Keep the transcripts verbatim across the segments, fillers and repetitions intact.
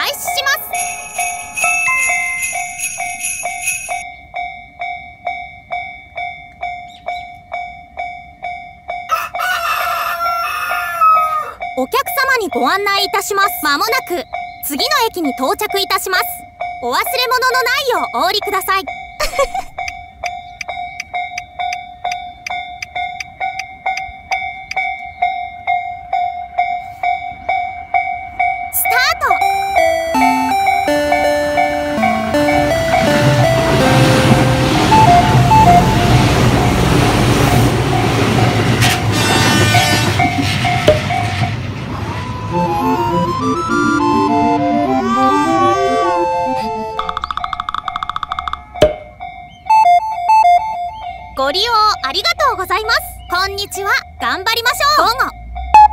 始します。お客様にご案内いたします。まもなく次の駅に到着いたします。お忘れ物のないようお降りください。スタート。ご利用ありがとうございます。こんにちは。頑張りましょう。午後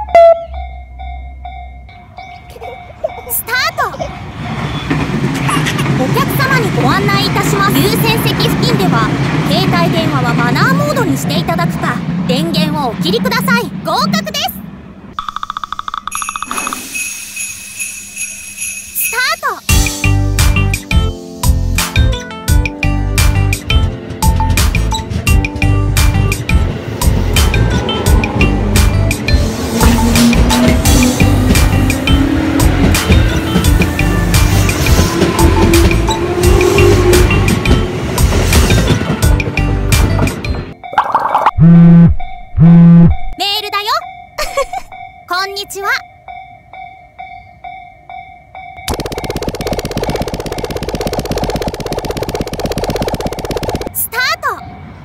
スタート。お客様にご案内いたします。優先席付近では携帯電話はマナーモードにしていただくか、電源をお切りください。合格です。スタート。メールだよ。こんにちは。スタート。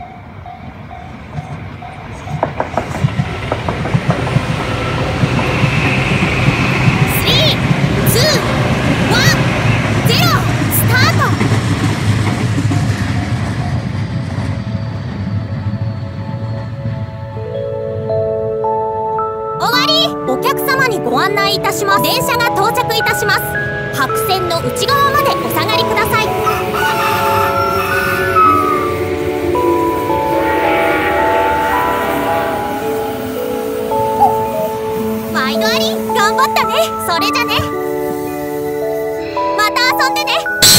スリー、ツー、ワン、ゼロ、スタート。お客様にご案内いたします。電車が到着いたします。白線の内側までお下がりください。毎度あり。頑張ったね。それじゃね。また遊んでね。